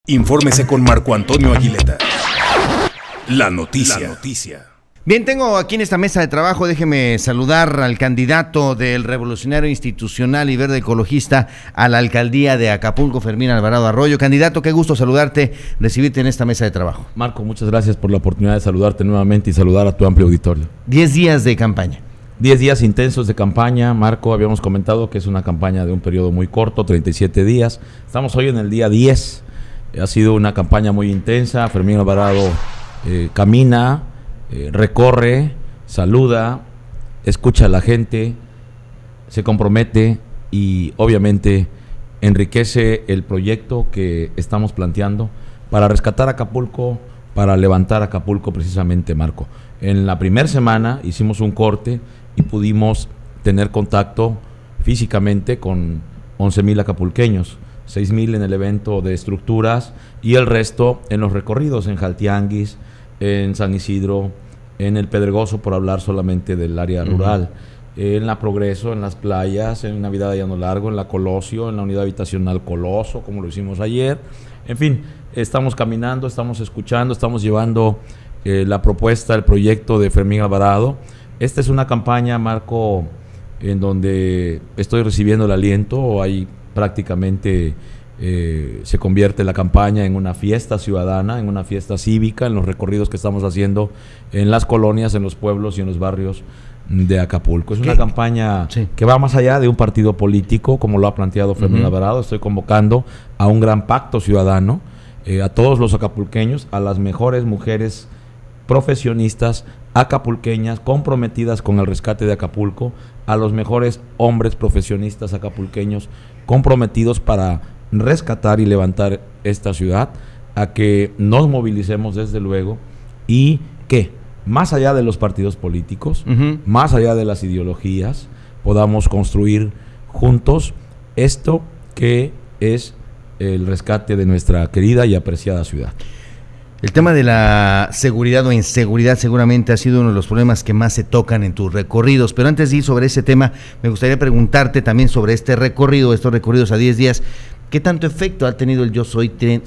Infórmese con Marco Antonio Aguileta. La noticia. Bien, tengo aquí en esta mesa de trabajo, déjeme saludar al candidato del Revolucionario Institucional y Verde Ecologista a la alcaldía de Acapulco, Fermín Alvarado Arroyo. Candidato, qué gusto saludarte, recibirte en esta mesa de trabajo. Marco, muchas gracias por la oportunidad de saludarte nuevamente y saludar a tu amplio auditorio. 10 días de campaña. 10 días intensos de campaña, Marco. Habíamos comentado que es una campaña de un periodo muy corto, 37 días. Estamos hoy en el día 10. Ha sido una campaña muy intensa. Fermín Alvarado camina, recorre, saluda, escucha a la gente, se compromete y obviamente enriquece el proyecto que estamos planteando para rescatar Acapulco, para levantar Acapulco precisamente, Marco. En la primera semana hicimos un corte y pudimos tener contacto físicamente con 11,000 acapulqueños. 6,000 en el evento de estructuras y el resto en los recorridos en Jaltianguis, en San Isidro, en el Pedregoso, por hablar solamente del área rural, en la Progreso, en las playas, en Navidad de Llano Largo, en la Colosio, en la unidad habitacional Coloso, como lo hicimos ayer. En fin, estamos caminando, estamos escuchando, estamos llevando la propuesta, el proyecto de Fermín Alvarado. Esta es una campaña, Marco, en donde estoy recibiendo el aliento. Hay prácticamente se convierte la campaña en una fiesta ciudadana, en una fiesta cívica, en los recorridos que estamos haciendo en las colonias, en los pueblos y en los barrios de Acapulco. Es una campaña que va más allá de un partido político, como lo ha planteado Fermín Alvarado. Estoy convocando a un gran pacto ciudadano, a todos los acapulqueños, a las mejores mujeres profesionistas acapulqueñas comprometidas con el rescate de Acapulco, a los mejores hombres profesionistas acapulqueños comprometidos para rescatar y levantar esta ciudad, a que nos movilicemos desde luego y que más allá de los partidos políticos, más allá de las ideologías, podamos construir juntos esto que es el rescate de nuestra querida y apreciada ciudad. El tema de la seguridad o inseguridad seguramente ha sido uno de los problemas que más se tocan en tus recorridos, pero antes de ir sobre ese tema, me gustaría preguntarte también sobre este recorrido, estos recorridos a 10 días, ¿qué tanto efecto ha tenido el Yo Soy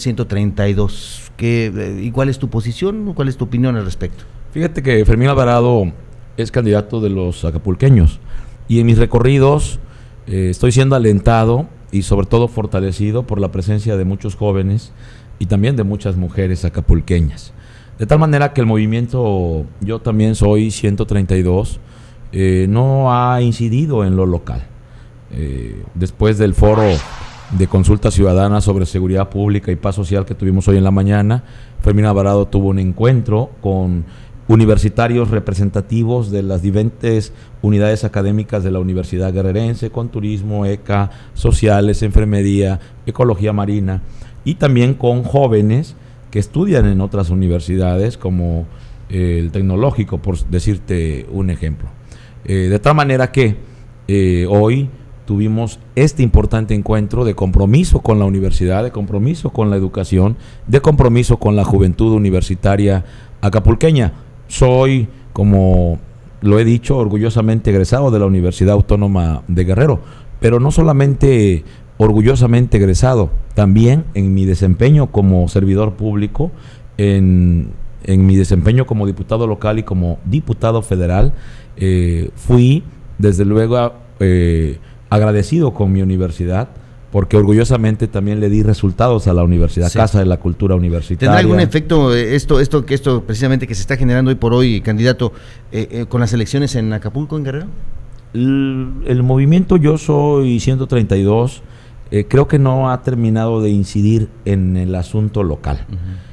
132? ¿Y cuál es tu posición, cuál es tu opinión al respecto? Fíjate que Fermín Alvarado es candidato de los acapulqueños y en mis recorridos estoy siendo alentado y sobre todo fortalecido por la presencia de muchos jóvenes y también de muchas mujeres acapulqueñas. De tal manera que el movimiento Yo También Soy 132 no ha incidido en lo local. Después del foro de consulta ciudadana sobre seguridad pública y paz social que tuvimos hoy en la mañana, Fermín Alvarado tuvo un encuentro con universitarios representativos de las diferentes unidades académicas de la Universidad Guerrerense, con turismo, ECA, sociales, enfermería, ecología marina, y también con jóvenes que estudian en otras universidades como el Tecnológico, por decirte un ejemplo. De tal manera que hoy tuvimos este importante encuentro de compromiso con la universidad, de compromiso con la educación, de compromiso con la juventud universitaria acapulqueña. Soy, como lo he dicho, orgullosamente egresado de la Universidad Autónoma de Guerrero, pero no solamente orgullosamente egresado, también en mi desempeño como servidor público, en mi desempeño como diputado local y como diputado federal, fui desde luego agradecido con mi universidad, porque orgullosamente también le di resultados a la universidad, Casa de la Cultura Universitaria. ¿Tendrá algún efecto esto precisamente que se está generando hoy por hoy, candidato, con las elecciones en Acapulco, en Guerrero? El movimiento Yo Soy 132 creo que no ha terminado de incidir en el asunto local.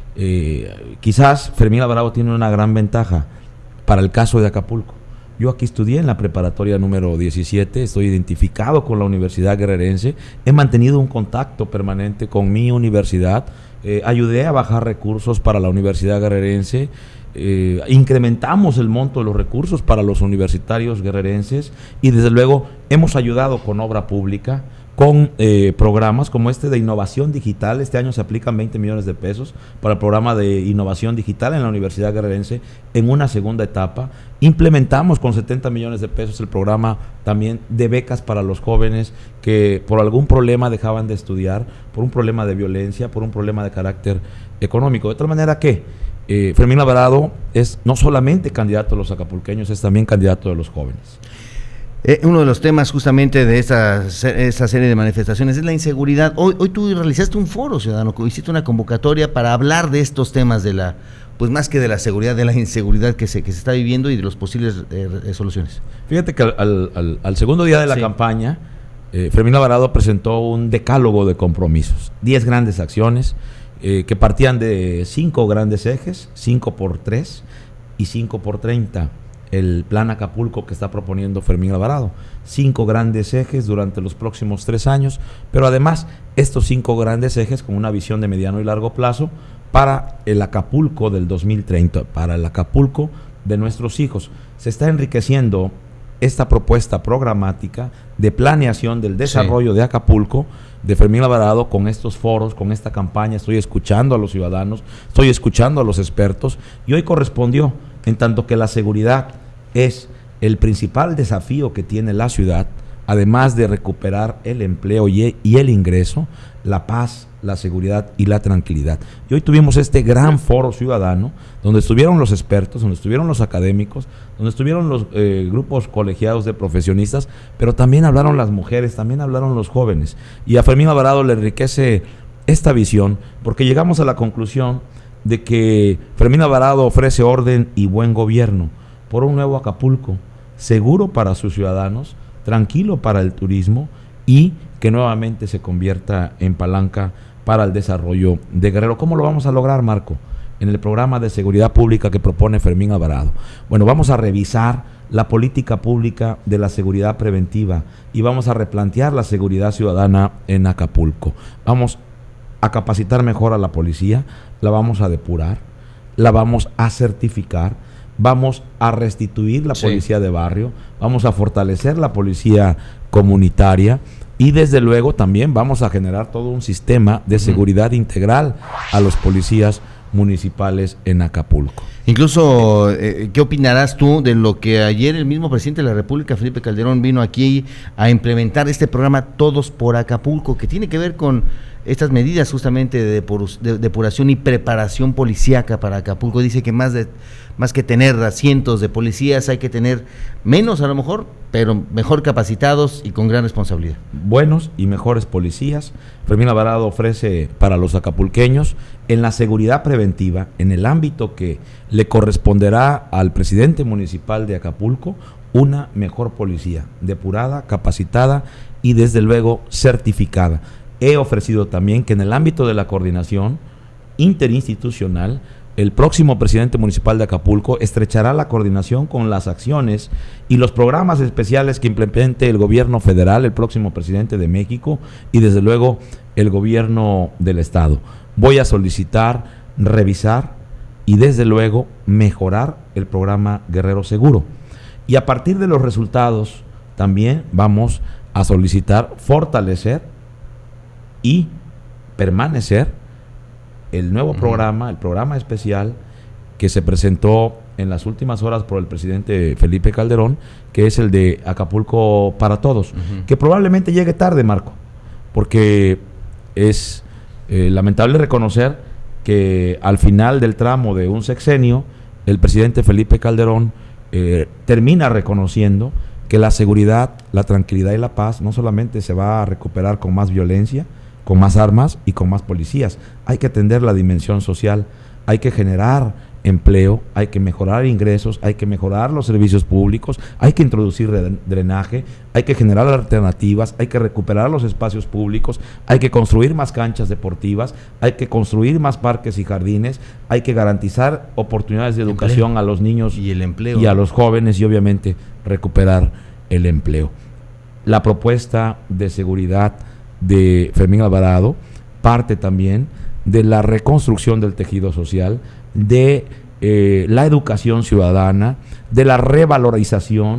Quizás Fermín Alvarado tiene una gran ventaja para el caso de Acapulco. Yo aquí estudié en la preparatoria número 17, estoy identificado con la Universidad Guerrerense, he mantenido un contacto permanente con mi universidad, ayudé a bajar recursos para la Universidad Guerrerense, incrementamos el monto de los recursos para los universitarios guerrerenses y desde luego hemos ayudado con obra pública, con programas como este de innovación digital. Este año se aplican 20 millones de pesos para el programa de innovación digital en la Universidad Guerrerense en una segunda etapa. Implementamos con 70 millones de pesos el programa también de becas para los jóvenes que por algún problema dejaban de estudiar, por un problema de violencia, por un problema de carácter económico. De tal manera que Fermín Alvarado es no solamente candidato de los acapulqueños, es también candidato de los jóvenes. Uno de los temas justamente de esa serie de manifestaciones es la inseguridad. Hoy tú realizaste un foro ciudadano, hiciste una convocatoria para hablar de estos temas de la, pues más que de la seguridad, de la inseguridad que se está viviendo y de las posibles soluciones. Fíjate que al segundo día de la campaña, Fermín Alvarado presentó un decálogo de compromisos, 10 grandes acciones que partían de 5 grandes ejes, 5x3 y 5x30. El plan Acapulco que está proponiendo Fermín Alvarado. 5 grandes ejes durante los próximos 3 años, pero además estos 5 grandes ejes con una visión de mediano y largo plazo para el Acapulco del 2030, para el Acapulco de nuestros hijos. Se está enriqueciendo esta propuesta programática de planeación del desarrollo de Acapulco de Fermín Alvarado con estos foros, con esta campaña. Estoy escuchando a los ciudadanos, estoy escuchando a los expertos y hoy correspondió, en tanto que la seguridad es el principal desafío que tiene la ciudad, además de recuperar el empleo y el ingreso, la paz, la seguridad y la tranquilidad. Y hoy tuvimos este gran foro ciudadano, donde estuvieron los expertos, donde estuvieron los académicos, donde estuvieron los grupos colegiados de profesionistas, pero también hablaron las mujeres, también hablaron los jóvenes. Y a Fermín Alvarado le enriquece esta visión, porque llegamos a la conclusión de que Fermín Alvarado ofrece orden y buen gobierno por un nuevo Acapulco, seguro para sus ciudadanos, tranquilo para el turismo y que nuevamente se convierta en palanca para el desarrollo de Guerrero. ¿Cómo lo vamos a lograr, Marco? En el programa de seguridad pública que propone Fermín Alvarado. Bueno, vamos a revisar la política pública de la seguridad preventiva y vamos a replantear la seguridad ciudadana en Acapulco. Vamos a capacitar mejor a la policía, la vamos a depurar, la vamos a certificar, vamos a restituir la policía de barrio, vamos a fortalecer la policía comunitaria y desde luego también vamos a generar todo un sistema de seguridad integral a los policías municipales en Acapulco. Incluso, ¿qué opinarás tú de lo que ayer el mismo presidente de la República, Felipe Calderón, vino aquí a implementar este programa Todos por Acapulco, que tiene que ver con estas medidas justamente de depuración y preparación policíaca para Acapulco? Dice que más que tener a cientos de policías, hay que tener menos a lo mejor, pero mejor capacitados y con gran responsabilidad. Buenos y mejores policías. Fermín Alvarado ofrece para los acapulqueños en la seguridad preventiva, en el ámbito que le corresponderá al presidente municipal de Acapulco, una mejor policía, depurada, capacitada y desde luego certificada. He ofrecido también que en el ámbito de la coordinación interinstitucional, el próximo presidente municipal de Acapulco estrechará la coordinación con las acciones y los programas especiales que implemente el gobierno federal, el próximo presidente de México y desde luego el gobierno del estado. Voy a solicitar, revisar y desde luego mejorar el programa Guerrero Seguro. Y a partir de los resultados también vamos a solicitar fortalecer y permanecer el nuevo programa, el programa especial que se presentó en las últimas horas por el presidente Felipe Calderón, que es el de Acapulco para Todos, que probablemente llegue tarde, Marco, porque es lamentable reconocer que al final del tramo de un sexenio, el presidente Felipe Calderón termina reconociendo que la seguridad, la tranquilidad y la paz no solamente se va a recuperar con más violencia, con más armas y con más policías. Hay que atender la dimensión social, hay que generar empleo, hay que mejorar ingresos, hay que mejorar los servicios públicos, hay que introducir drenaje, hay que generar alternativas, hay que recuperar los espacios públicos, hay que construir más canchas deportivas, hay que construir más parques y jardines, hay que garantizar oportunidades de educación a los niños y el empleo y a los jóvenes y obviamente recuperar el empleo. La propuesta de seguridad de Fermín Alvarado parte también de la reconstrucción del tejido social, de la educación ciudadana, de la revalorización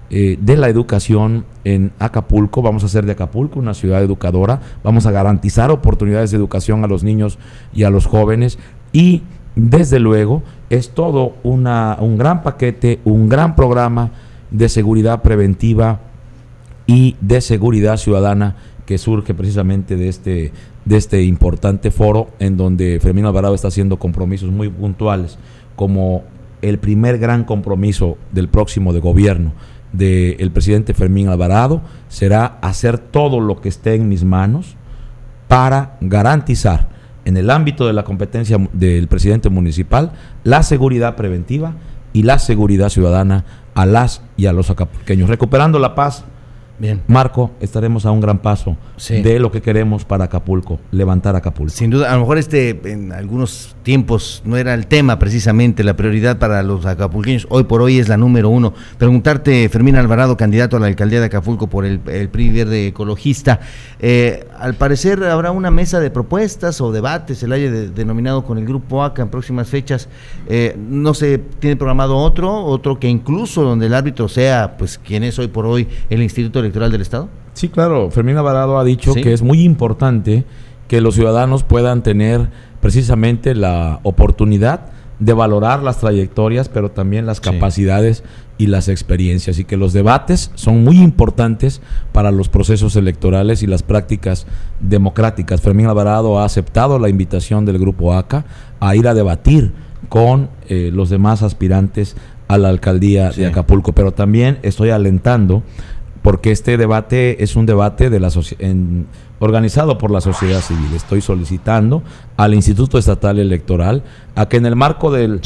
de la educación en Acapulco. Vamos a hacer de Acapulco una ciudad educadora, vamos a garantizar oportunidades de educación a los niños y a los jóvenes, y desde luego es todo un gran paquete, un gran programa de seguridad preventiva y de seguridad ciudadana que surge precisamente de este importante foro, en donde Fermín Alvarado está haciendo compromisos muy puntuales, como el primer gran compromiso del próximo de gobierno del presidente Fermín Alvarado será hacer todo lo que esté en mis manos para garantizar en el ámbito de la competencia del presidente municipal la seguridad preventiva y la seguridad ciudadana a las y a los acapulqueños, recuperando la paz. Bien. Marco, estaremos a un gran paso de lo que queremos para Acapulco, levantar Acapulco. Sin duda, a lo mejor en algunos tiempos no era el tema precisamente, la prioridad para los acapulqueños, hoy por hoy es la número uno. Preguntarte, Fermín Alvarado, candidato a la alcaldía de Acapulco por el PRI Verde Ecologista, al parecer habrá una mesa de propuestas o debates, se le haya denominado con el Grupo ACA en próximas fechas, no se tiene programado otro que incluso donde el árbitro sea, pues, quien es hoy por hoy el Instituto Electoral del Estado. Sí, claro, Fermín Alvarado ha dicho que es muy importante que los ciudadanos puedan tener precisamente la oportunidad de valorar las trayectorias, pero también las capacidades y las experiencias, y que los debates son muy importantes para los procesos electorales y las prácticas democráticas. Fermín Alvarado ha aceptado la invitación del Grupo ACA a ir a debatir con los demás aspirantes a la alcaldía de Acapulco, pero también estoy alentando, porque este debate es un debate de organizado por la sociedad civil. Estoy solicitando al Instituto Estatal Electoral a que en el marco de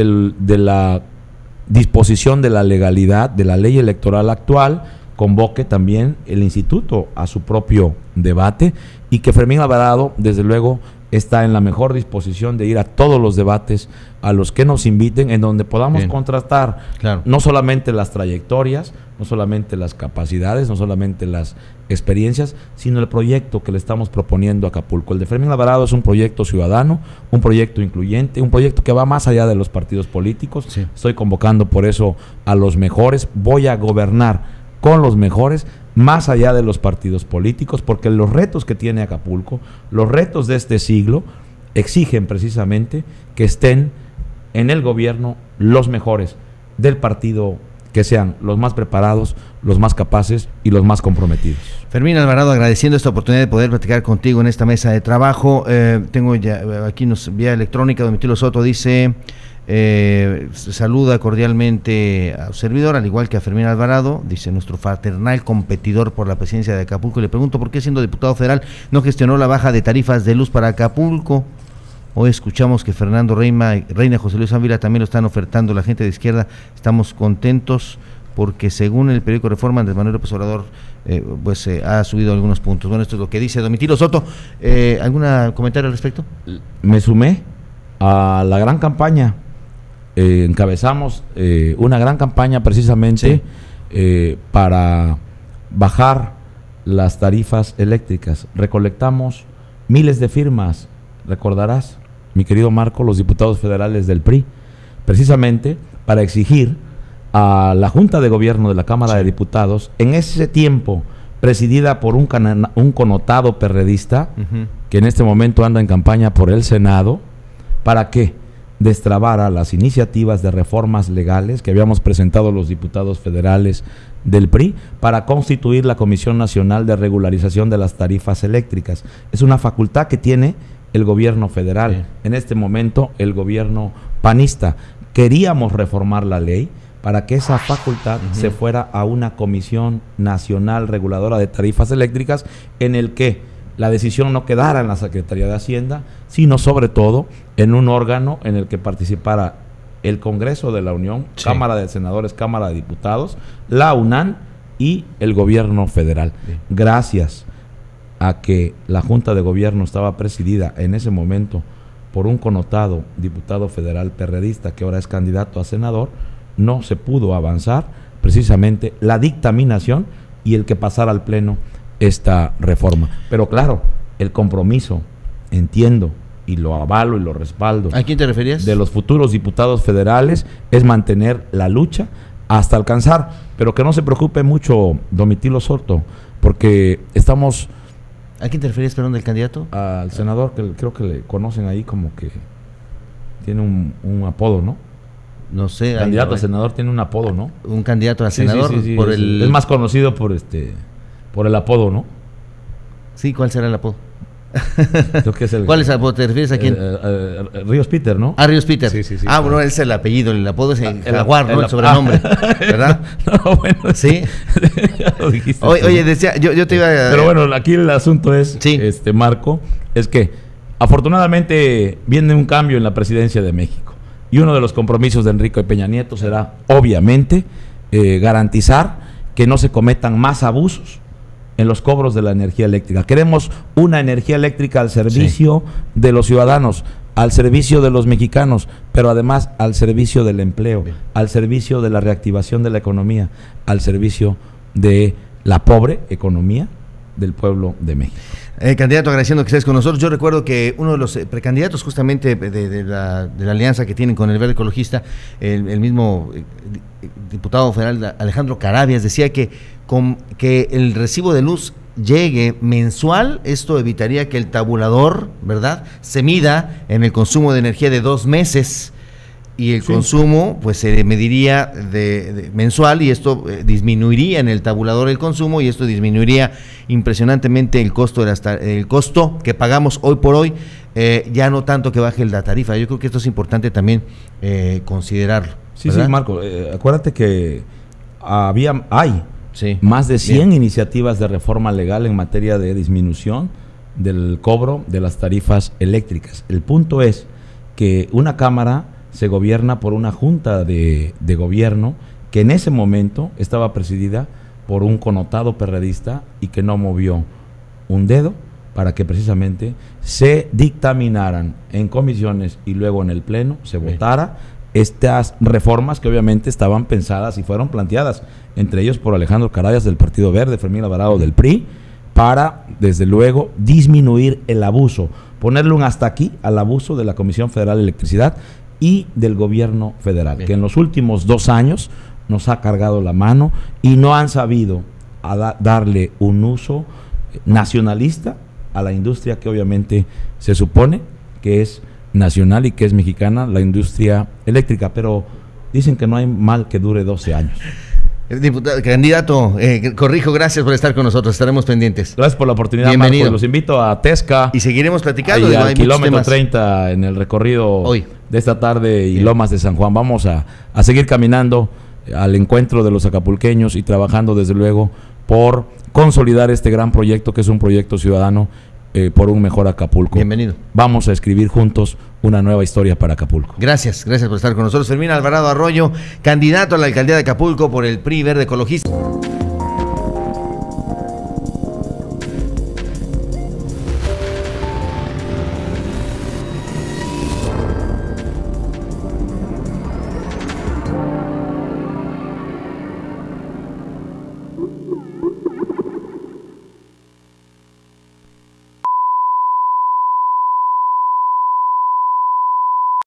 la disposición de la legalidad de la ley electoral actual convoque también el instituto a su propio debate, y que Fermín Alvarado desde luego está en la mejor disposición de ir a todos los debates a los que nos inviten, en donde podamos contrastar no solamente las trayectorias, no solamente las capacidades, no solamente las experiencias, sino el proyecto que le estamos proponiendo a Acapulco. El de Fermín Alvarado es un proyecto ciudadano, un proyecto incluyente, un proyecto que va más allá de los partidos políticos. Estoy convocando por eso a los mejores, voy a gobernar con los mejores, más allá de los partidos políticos, porque los retos que tiene Acapulco, los retos de este siglo, exigen precisamente que estén en el gobierno los mejores del partido, que sean los más preparados, los más capaces y los más comprometidos. Fermín Alvarado, agradeciendo esta oportunidad de poder platicar contigo en esta mesa de trabajo. Tengo ya aquí vía electrónica, Domitilo Soto dice: saluda cordialmente a su servidor, al igual que a Fermín Alvarado, dice nuestro fraternal competidor por la presidencia de Acapulco. Le pregunto por qué, siendo diputado federal, no gestionó la baja de tarifas de luz para Acapulco. Hoy escuchamos que Fernando Reina y José Luis Ávila también lo están ofertando. La gente de izquierda estamos contentos porque, según el periódico Reforma, Andrés Manuel López Obrador ha subido algunos puntos. Bueno, esto es lo que dice Domitilo Soto. ¿Algún comentario al respecto? Me sumé a la gran campaña. Encabezamos una gran campaña precisamente para bajar las tarifas eléctricas. Recolectamos miles de firmas, recordarás, mi querido Marco, los diputados federales del PRI, precisamente para exigir a la Junta de Gobierno de la Cámara de Diputados, en ese tiempo presidida por un connotado perredista, que en este momento anda en campaña por el Senado, ¿para qué? Destrabara las iniciativas de reformas legales que habíamos presentado los diputados federales del PRI para constituir la Comisión Nacional de Regularización de las Tarifas Eléctricas. Es una facultad que tiene el gobierno federal, en este momento el gobierno panista. Queríamos reformar la ley para que esa facultad se fuera a una Comisión Nacional Reguladora de Tarifas Eléctricas, en el que la decisión no quedara en la Secretaría de Hacienda, sino sobre todo en un órgano en el que participara el Congreso de la Unión, Cámara de Senadores, Cámara de Diputados, la UNAM y el gobierno federal. Gracias a que la Junta de Gobierno estaba presidida en ese momento por un connotado diputado federal perredista, que ahora es candidato a senador, no se pudo avanzar precisamente la dictaminación y el que pasara al Pleno esta reforma. Pero claro, el compromiso, entiendo, y lo avalo y lo respaldo. ¿A quién te referías? De los futuros diputados federales, es mantener la lucha hasta alcanzar pero que no se preocupe mucho Domitilo Soto, porque estamos... ¿A quién te refieres, perdón, del candidato? Al senador, que creo que le conocen ahí como que tiene un apodo, ¿no? No sé. Candidato a senador tiene un apodo, ¿no? Un candidato a Sí, senador sí, por es más conocido por el apodo, ¿no? Sí, ¿cuál será el apodo? Creo que es el, ¿Cuál es el apodo? ¿Te refieres a quién? Ríos Peter, ¿no? Ah, Ríos Peter. Sí. Bueno, ese es el apellido, el apodo es el Jaguar, ¿no? El sobrenombre, ¿verdad? No, bueno, sí. Ya lo dijiste. Oye, decía, yo te iba a... Pero bueno, aquí el asunto es, Marco, es que afortunadamente viene un cambio en la presidencia de México. Y uno de los compromisos de Enrique Peña Nieto será, obviamente, garantizar que no se cometan más abusos en los cobros de la energía eléctrica. Queremos una energía eléctrica al servicio de los ciudadanos, al servicio de los mexicanos, pero además al servicio del empleo, al servicio de la reactivación de la economía, al servicio de la pobre economía del pueblo de México. Candidato, agradeciendo que estés con nosotros. Yo recuerdo que uno de los precandidatos justamente de la alianza que tienen con el Verde Ecologista, el mismo diputado federal Alejandro Carabias, decía que el recibo de luz llegue mensual. Esto evitaría que el tabulador, ¿verdad?, se mida en el consumo de energía de 2 meses. Y el consumo, pues se mediría de mensual, y esto disminuiría en el tabulador el consumo, y esto disminuiría impresionantemente el costo el costo que pagamos hoy por hoy, ya no tanto que baje la tarifa. Yo creo que esto es importante también considerarlo. Sí, ¿verdad? sí, Marco, acuérdate que hay más de 100 iniciativas de reforma legal en materia de disminución del cobro de las tarifas eléctricas. El punto es que una Cámara se gobierna por una junta de gobierno que en ese momento estaba presidida por un connotado perredista y que no movió un dedo para que precisamente se dictaminaran en comisiones y luego en el pleno se votara estas reformas que obviamente estaban pensadas y fueron planteadas, entre ellos por Alejandro Carabias del Partido Verde, Fermín Alvarado del PRI, para desde luego disminuir el abuso, ponerle un hasta aquí al abuso de la Comisión Federal de Electricidad y del gobierno federal, que en los últimos 2 años nos ha cargado la mano y no han sabido darle un uso nacionalista a la industria que obviamente se supone que es nacional y que es mexicana, la industria eléctrica, pero dicen que no hay mal que dure 12 años. Diputado, candidato, corrijo, gracias por estar con nosotros, estaremos pendientes. Gracias por la oportunidad, bienvenido. Marco. Los invito a Tesca. Y seguiremos platicando. Ahí al kilómetro 30 en el recorrido hoy de esta tarde y Lomas de San Juan. Vamos a seguir caminando al encuentro de los acapulqueños y trabajando desde luego por consolidar este gran proyecto que es un proyecto ciudadano por un mejor Acapulco. Bienvenido. Vamos a escribir juntos una nueva historia para Acapulco. Gracias por estar con nosotros. Fermín Alvarado Arroyo, candidato a la alcaldía de Acapulco por el PRI Verde Ecologista.